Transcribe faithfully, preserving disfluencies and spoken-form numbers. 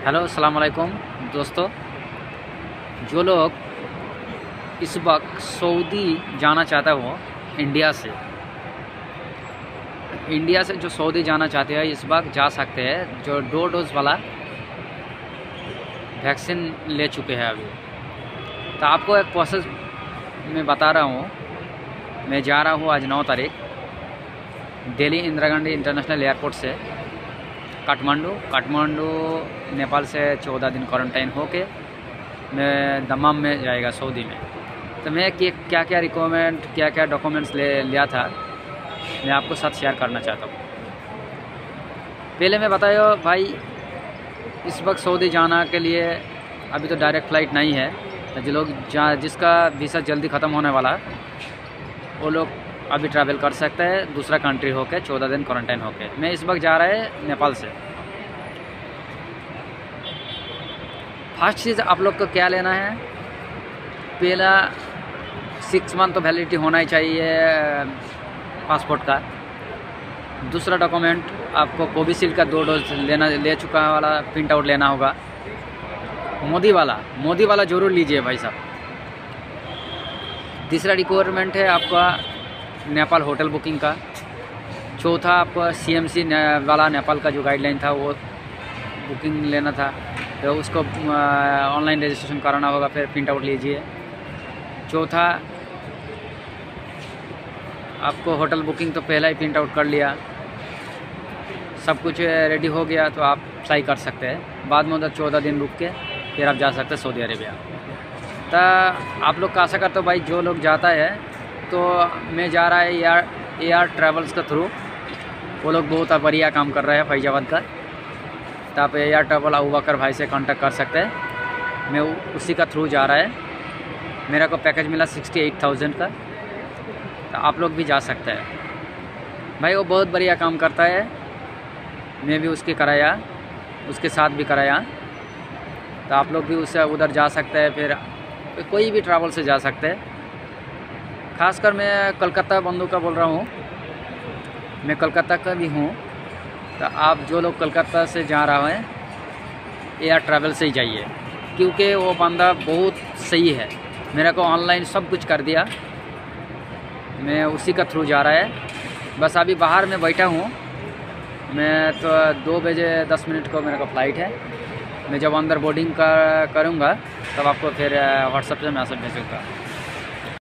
Hello अस्सलाम वालेकुम दोस्तों। जो लोग इस वक्त सऊदी जाना चाहता हो इंडिया से इंडिया से जो सऊदी जाना चाहते हैं इस वक्त जा सकते हैं, जो दो डोज वाला वैक्सीन ले चुके हैं अभी। तो आपको एक प्रोसेस मैं बता रहा हूँ। मैं जा रहा हूँ आज नौ तारीख दिल्ली इंदिरा गांधी इंटरनेशनल एयरपोर्ट से काठमांडू काठमांडू नेपाल से चौदह दिन क्वारंटाइन होके मैं दमाम में जाएगा सऊदी में। तो मैं क्या क्या रिक्वायरमेंट क्या क्या डॉक्यूमेंट्स ले लिया था मैं आपको साथ शेयर करना चाहता हूँ। पहले मैं बताया भाई, इस वक्त सऊदी जाना के लिए अभी तो डायरेक्ट फ़्लाइट नहीं है। तो जो लोग जहाँ जिसका वीज़ा जल्दी ख़त्म होने वाला वो लोग अभी ट्रैवल कर सकते हैं दूसरा कंट्री होके चौदह दिन क्वारंटाइन होके। मैं इस वक्त जा रहा है नेपाल से। फर्स्ट चीज़ आप लोग को क्या लेना है, पहला सिक्स मंथ तो वैलिडिटी होना ही चाहिए पासपोर्ट का। दूसरा डॉक्यूमेंट आपको कोविशील्ड का दो डोज लेना ले चुका वाला प्रिंट आउट लेना होगा। मोदी वाला मोदी वाला ज़रूर लीजिए भाई साहब। तीसरा रिक्वायरमेंट है आपका नेपाल होटल बुकिंग का। चौथा आपको सीएमसी वाला नेपाल का जो गाइडलाइन था वो बुकिंग लेना था, तो उसको ऑनलाइन रजिस्ट्रेशन कराना होगा, फिर प्रिंट आउट लीजिए। चौथा आपको होटल बुकिंग तो पहला ही प्रिंट आउट कर लिया, सब कुछ रेडी हो गया तो आप फ्लाई कर सकते हैं। बाद में उधर चौदह दिन रुक के फिर आप जा सकते हैं सऊदी अरेबिया। तो आप लोग का आशा करते हो भाई जो लोग जाता है, तो मैं जा रहा है एयर एयर ट्रैवल्स के थ्रू। वो लोग बहुत बढ़िया काम कर रहे हैं फैजाबाद का। तो आप एयर ट्रैवल अबूबकर भाई से कांटेक्ट कर सकते हैं। मैं उसी का थ्रू जा रहा है। मेरा को पैकेज मिला सिक्सटी एट थाउजेंड का। तो आप लोग भी जा सकते हैं भाई, वो बहुत बढ़िया काम करता है। मैं भी उसके कराया, उसके साथ भी कराया। तो आप लोग भी उससे उधर जा सकते हैं, फिर कोई भी ट्रैवल से जा सकते हैं। खासकर मैं कलकत्ता बंधु का बोल रहा हूँ, मैं कलकत्ता का भी हूँ। तो आप जो लोग कलकत्ता से जा रहा है एयर ट्रैवल से ही जाइए, क्योंकि वो बंदा बहुत सही है। मेरे को ऑनलाइन सब कुछ कर दिया, मैं उसी का थ्रू जा रहा है। बस अभी बाहर में बैठा हूँ मैं, तो दो बजे दस मिनट को मेरे को फ़्लाइट है। मैं जब अंदर बोर्डिंग का करूँगा तब आपको फिर व्हाट्सएप से मैसेज भेजूँगा।